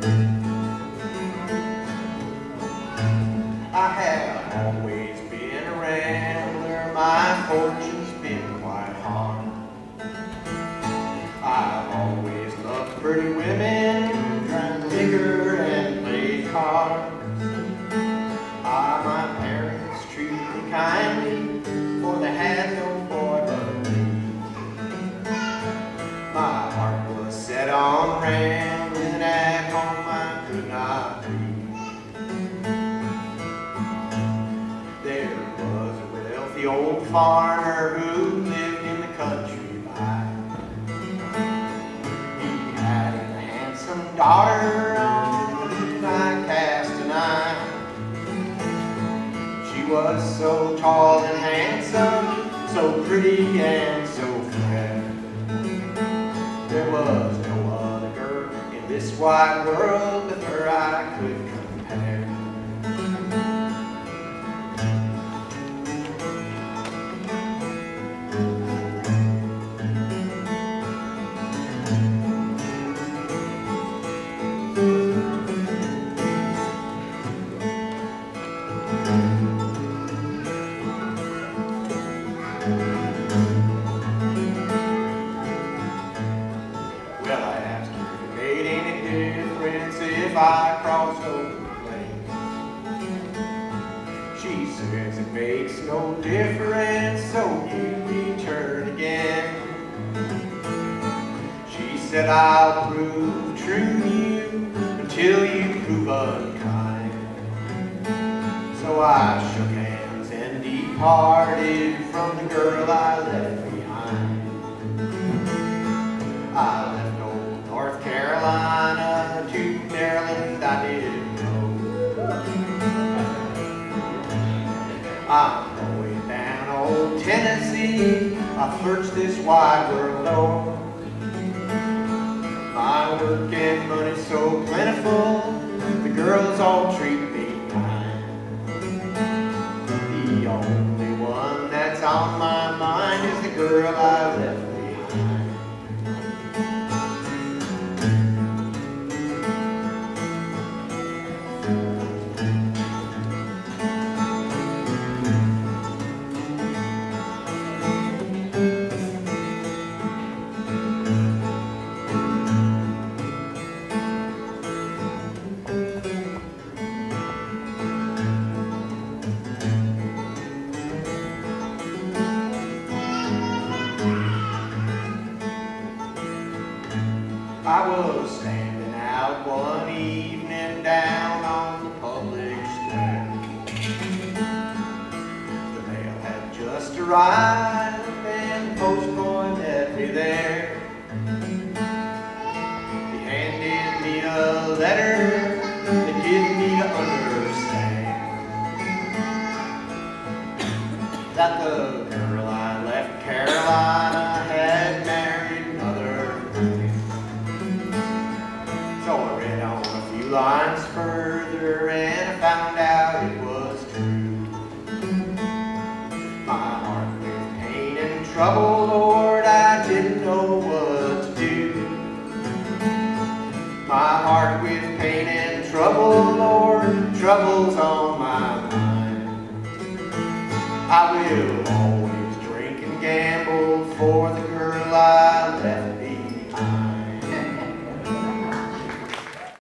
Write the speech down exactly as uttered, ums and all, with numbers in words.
I have always been a rambler, my fortune's been quite hard. I've always loved pretty women, drank liquor and played cards. Ah, my parents treated me kindly, for they had no boy but me. My heart was set on rambling, at home I could not be. There was a wealthy old farmer who lived in the country by. He had a handsome daughter on whom I cast an eye. She was so tall and handsome, so pretty and so fair. There was no other girl in this wide world with her I could compare. Well, I asked her if it made any difference if I crossed over the plains. She says it makes no difference, so you return again. She said, I'll prove true to you until you prove unkind. So I shook hands and departed from the girl I left behind. I left old North Carolina to Maryland I didn't go. I'm going down old Tennessee, I searched this wide world o'er. My work and money's so plentiful, the girls all treat me kind. The only one that's on my mind is the girl I left behind. I was standing out one evening down on the public square. The mail had just arrived and the postboy met me there. He handed me a letter that gave me to understand that the girl I left Carolina had married another man. So I read on a few lines further and I found out it was true. My heart with pain and trouble, Lord, I didn't know what to do. My heart with pain and trouble, Lord, trouble's on